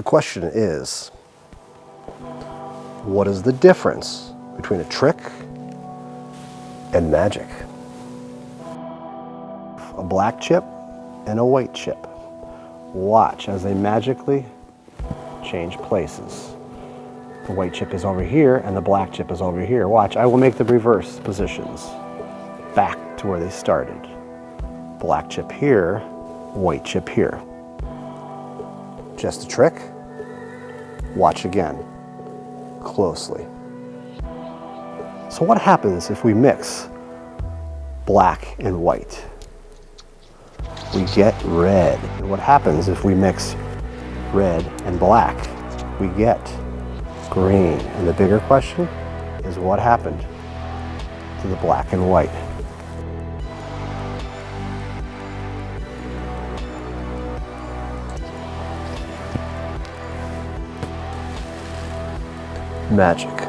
question is, what is the difference between a trick and magic? A black chip and a white chip. Watch as they magically change places. The white chip is over here and the black chip is over here. Watch, I will make the reverse positions back to where they started. Black chip here, white chip here. Just a trick. Watch again, closely. So what happens if we mix black and white? We get red. And what happens if we mix red and black? We get green. And the bigger question is, what happened to the black and white? Magic.